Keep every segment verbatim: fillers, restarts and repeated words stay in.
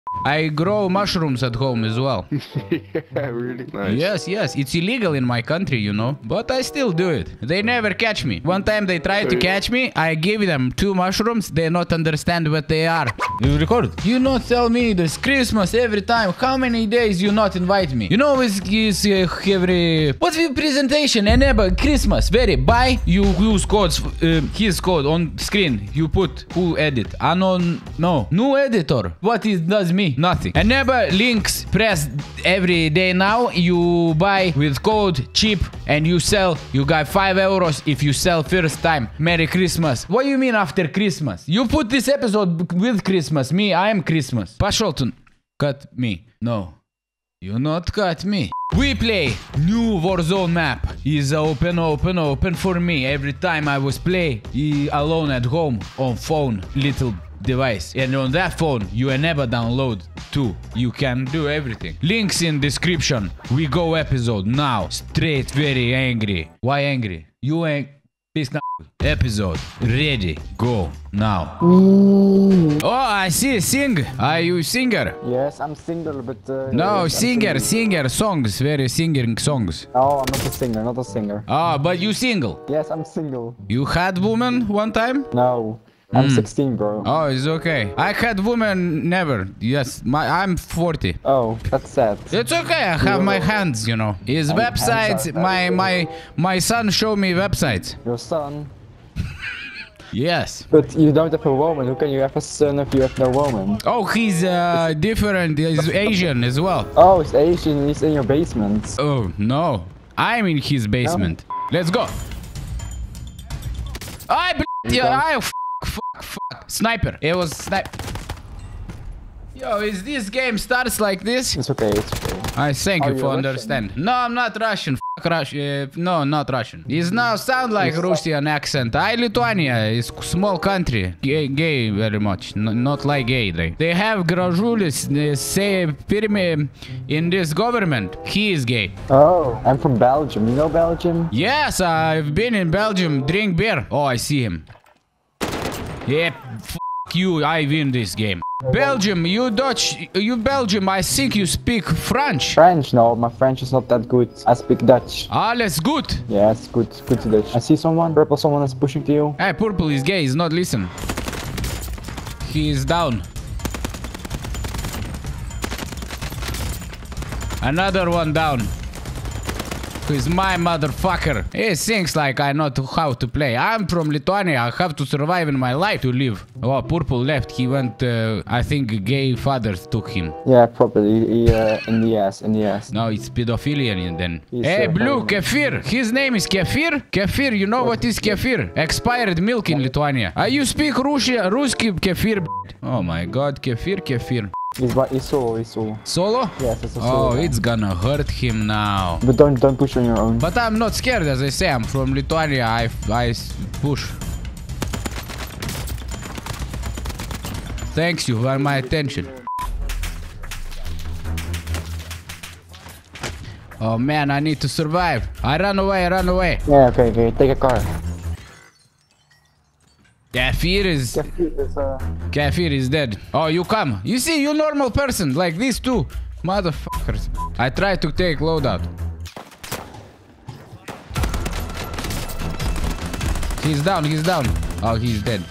I grow mushrooms at home as well. Yeah, really nice. Yes, yes, it's illegal in my country, you know, but I still do it. They never catch me. One time they tried to catch me, I gave them two mushrooms, they not understand what they are. You record? You not tell me this Christmas every time. How many days you not invite me? You know, it's, it's uh, every... What's the presentation? Enable Christmas, very. Buy, you use codes, uh, his code on screen. You put who edit. Anon, no. New editor. What it does me? Nothing. Enable links press every day now. You buy with code cheap and you sell. You got five euros if you sell first time. Merry Christmas. What do you mean after Christmas? You put this episode with Christmas. Me, I am Christmas. Пошел ты. Cut me. No. You not cut me. We play new Warzone map. Is open, open, open for me. Every time I was play alone at home on phone, little device, and on that phone you never download too. You can do everything. Links in description. We go episode now. Straight very angry. Why angry? You ain't peace now. Episode ready. Go now. Mm. Oh, I see. Sing. Are you singer? Yes, I'm single, but uh, No, yes, I'm singer, single. singer songs. Very singing songs. No, I'm not a singer, not a singer. Ah, but you single. Yes, I'm single. You had woman one time? No, I'm Mm. sixteen, bro. Oh, it's okay. I had woman never. Yes, my I'm forty. Oh, that's sad. It's okay. I have my hands, you know. His Oh, websites. hands are My very my my son show me websites. Your son. Yes. But you don't have a woman. Who can you have a son if you have no woman? Oh, he's uh different. He's Asian as well. Oh, he's Asian. He's in your basement. Oh no, I'm in his basement. Let's go. I bl- yeah, I f fuck fuck sniper. It was sniper. Yo, is this game starts like this? It's okay. It's okay. I thank Are you you for Russian? understand. No, I'm not Russian. Fuck Russian. Uh, no, not Russian. It's now sound like Russian accent. I Lithuania is small country. Gay, gay very much. N not like gay. They, they have Gražulis. They say Pirmi in this government. He is gay. Oh, I'm from Belgium. You know Belgium? Yes, I've been in Belgium. Drink beer. Oh, I see him. Yep. Fuck you. I win this game. Belgium, you Dutch, you Belgium, I think you speak French. French? No, my French is not that good. I speak Dutch. Alles good. Yeah, it's good. Good Dutch. I see someone. Purple. Someone is pushing to you. Hey, purple is gay, he's not listen. He is down. Another one down. He's my motherfucker. He thinks like I know how to play. I'm from Lithuania. I have to survive in my life to live. Oh, purple left. He went, uh, I think gay father took him. Yeah, probably. He, uh, in the ass. In the ass. No, it's pedophilia then. He's, Hey, uh, blue, fine. kefir. His name is kefir. Kefir, you know what is kefir? Expired milk in Lithuania. Uh, you speak Russia, Ruski kefir. Oh my god, kefir, kefir. He's, he's solo. He's solo. Solo? Yes, it's a Oh, solo. it's gonna hurt him now. But don't don't push on your own. But I'm not scared, as I say. I'm from Lithuania. I, I push. Thanks you for my attention. Oh man, I need to survive. I run away, run away. Yeah, okay, okay. Take a car. Kefir is Kefir is dead. Oh, you come. You see, you normal person like these two motherfuckers. I try to take loadout. He's down. He's down. Oh, he's dead.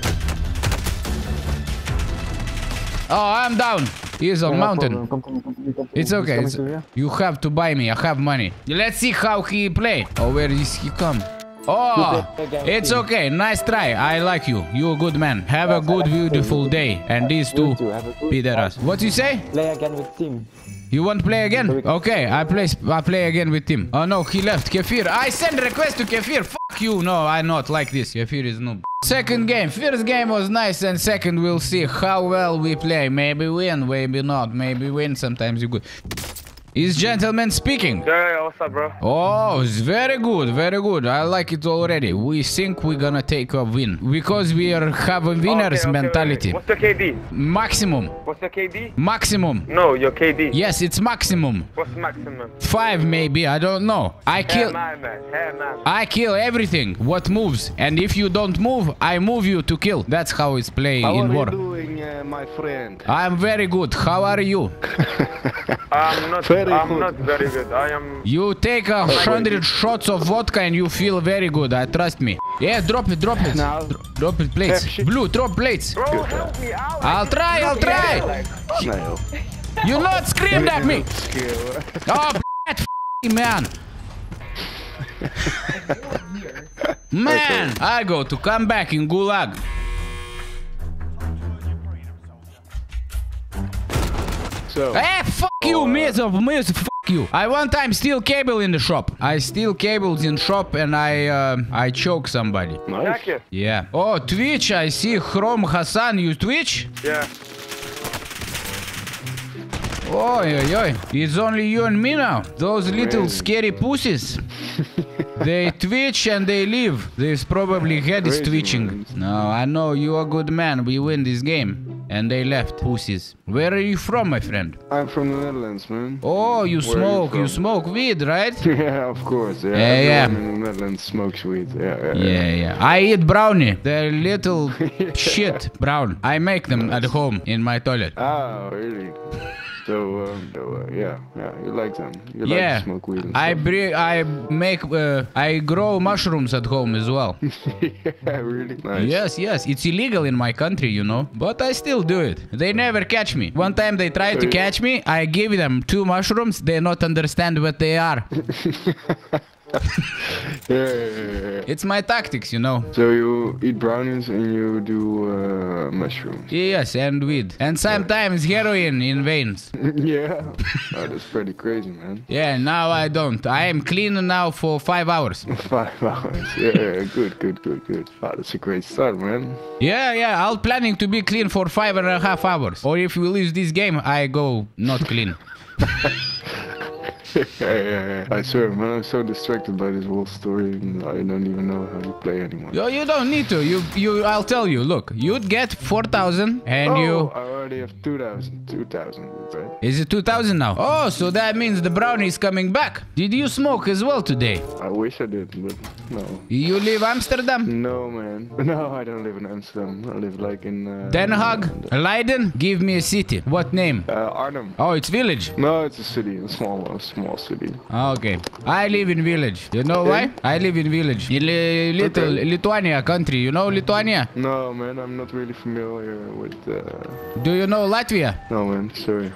Oh, I'm down. He's on mountain. It's okay. It's, you have to buy me. I have money. Let's see how he play. Oh, where is he come? Oh, it's okay. Nice try. I like you. You're a good man. Have a good, beautiful day. And these two, Pideras. What you say? Play again with team. You want to play again? Okay, I play. I play again with him. Oh no, he left. Kefir. I send request to Kefir. Fuck you. No, I not like this. Kefir is noob. Second game. First game was nice, and second we'll see how well we play. Maybe win, maybe not. Maybe win. Sometimes you good. Is gentleman speaking? Yeah, yeah, what's up, bro? Oh, it's very good, very good. I like it already. We think we're gonna take a win because we are have a winner's Okay, okay, mentality. okay. What's your K D? Maximum, What's your K D? maximum. No, your K D. Yes, it's maximum. What's maximum? Five maybe. I don't know. I Hey, kill. man, man. Hey, man. I kill everything what moves, and if you don't move, I move you to kill. That's how it's playing How in are war. you doing, uh, my friend? I'm very good. How are you? I'm not. Very I'm good. not very good. I am. You take a hundred shots of vodka and you feel very good. I trust me. Yeah, drop it, drop it. Now. Dro- drop it, plates. Shit. Blue, drop plates. Bro, help me out. I'll try, I'll try. No. You not screamed at me. Skill. Oh, f- man. Man, I go to come back in Gulag. So, Hey, fuck you, miss of miss, fuck you. I one time steal cable in the shop. I steal cables in shop and I uh, I choke somebody. nice. Jack it. Yeah. Oh, Twitch, I see Chrome Hassan, you Twitch? Yeah. Oh, oi, oi. It's only you and me now. Those little Really? scary pussies. They twitch and they leave. There's probably head is Crazy, twitching. man. No, I know you're a good man. We win this game. And they left, pussies. Where are you from, my friend? I'm from the Netherlands, man. Oh, you Where are you smoke. You, from? smoke weed, right? Yeah, of course. Yeah, Yeah, yeah. everyone in the Netherlands smokes weed. Yeah, yeah. Yeah, yeah. I eat brownie. They're little shit brown. I make them at home in my toilet. Ah, really? So, um, so uh, yeah, yeah, you like them. You Yeah. like to smoke weed and I stuff. bring. I make. Uh, I grow mushrooms at home as well. Yeah, really? Nice. Yes, yes. It's illegal in my country, you know. But I still do it. They never catch me. One time they tried to catch me. I give them two mushrooms. They not understand what they are. Yeah, yeah, yeah, yeah. It's my tactics, you know. So you eat brownies and you do uh, mushrooms. Yes, and weed. And sometimes heroin in veins. Yeah. Oh, that's pretty crazy, man. Yeah, now I don't. I am clean now for five hours. Five hours. Yeah, yeah, good, good, good, good. Wow, that's a great start, man. Yeah, yeah. I'm planning to be clean for five and a half hours. Or if we lose this game, I go not clean. Yeah, yeah, yeah. I swear, man, I'm so distracted by this whole story, and I don't even know how to play anymore. Yo, you don't need to. You, you. I'll tell you. Look, you'd get four thousand, and oh, you. I already have two thousand. two thousand, right? Is it two thousand now? Oh, so that means the brownie is coming back. Did you smoke as well today? I wish I did, but no. You live Amsterdam? No, man. No, I don't live in Amsterdam. I live like in... Uh, Den Haag? Leiden? Give me a city. What name? Uh, Arnhem. Oh, it's village. No, it's a city. A small, a small city. Okay. I live in village. You know why? I live in village. In li- little Okay. Lithuania country. You know Lithuania? No, man, I'm not really familiar with... Uh... Do you know Latvia? No, man, sorry.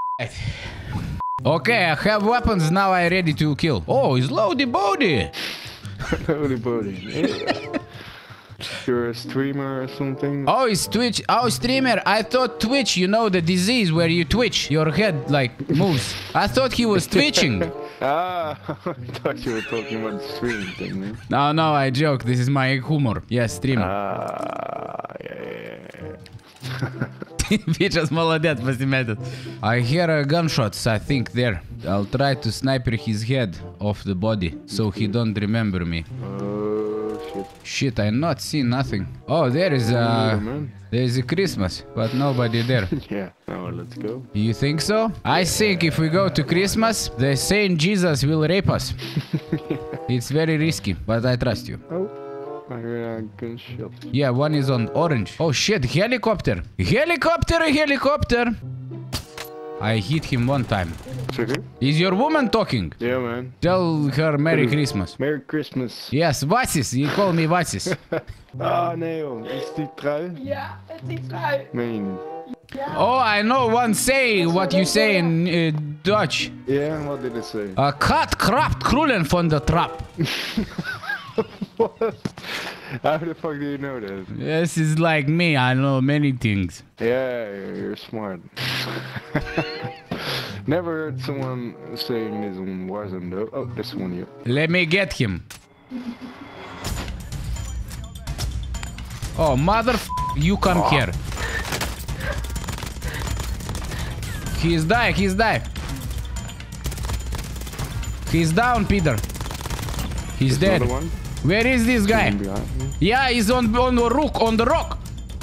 Okay, I have weapons now. I'm ready to kill. Oh, it's loady body. Holy body. Yeah. You're a streamer or something? Oh, it's Twitch. Oh, streamer. I thought Twitch, you know, the disease where you twitch. Your head, like, moves. I thought he was twitching. Ah, I thought you were talking about the streaming thing, man. No, no, I joke. This is my humor. Yes, streamer. Ah, yeah, yeah, yeah. Bitches молодец, поснимает. I hear uh, gunshots, I think, there. I'll try to sniper his head off the body, so he don't remember me. Oh, shit. Shit, I not see nothing. Oh, there is Yeah, a... man. There is a Christmas, but nobody there. Yeah, now let's go. You think so? I think if we go to Christmas, the Saint Jesus will rape us. It's very risky, but I trust you. Oh, I hear a gunshot. Yeah, one is on orange. Oh shit, helicopter. Helicopter, helicopter. I hit him one time. It's okay? Is your woman talking? Yeah, man. Tell her Merry Christmas. Merry Christmas. Yes, Vasis. You call me Vasis. Ah, nee joh. Is die trui? Ja, het is trui. Meen je niet? Oh, I know one say what you say in uh, Dutch. Yeah, what did it say? A kat krapt krullen van de trap. What? How the fuck do you know that? This is like me. I know many things. Yeah, you're smart. Never heard someone saying this on Warzone though. Oh, this one here. Let me get him. Oh, mother, you come here. He's die, he's die. He's down, Peter. He's dead. Another one. Where is this guy? Behind me. Yeah, he's on on the rock, on the rock.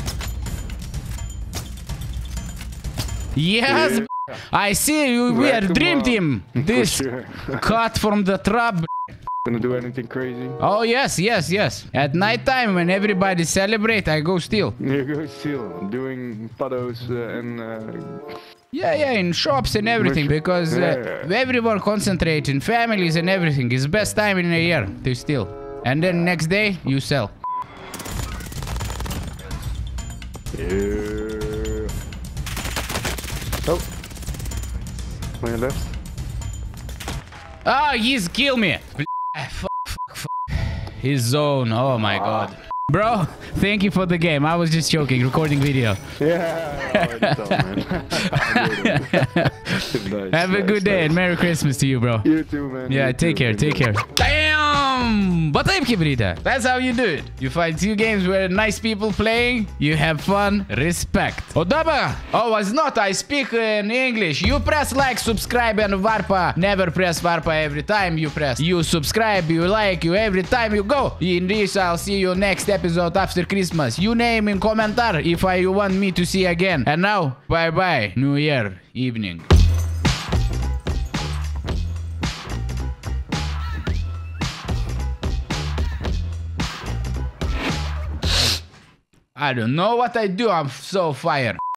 Yes, Yeah. I see you. We Whack are him dream up. team. For This sure. cut from the trap. Gonna do anything crazy? Oh yes, yes, yes. At night time when everybody celebrate, I go steal. You go still doing photos uh, and uh, Yeah, yeah, in shops and everything, Which- because uh, yeah. everyone concentrate in families and everything. It's best time in a year to steal. And then next day you sell. yeah. Oh, on your left. Ah, he's kill me. Fuck, fuck, fuck. His zone. Oh my god. Bro, thank you for the game. I was just joking, recording video. Yeah. I already saw, man. Nice, Have a nice, good day nice. and Merry Christmas to you, bro. You too, man. Yeah, You take too, care, man. take care. Damn! Bătăi Kibrita. That's how you do it. You find two games where nice people playing, you have fun, respect. O da, bă! Oh, it's not, I speak in English. You press like, subscribe and Varpa. Never press Varpa every time you press. You subscribe, you like, you every time you go. In this, I'll see you next episode after Christmas. You name in commentar if I you want me to see again. And now, bye-bye. New Year evening. I don't know what I do. I'm so fired.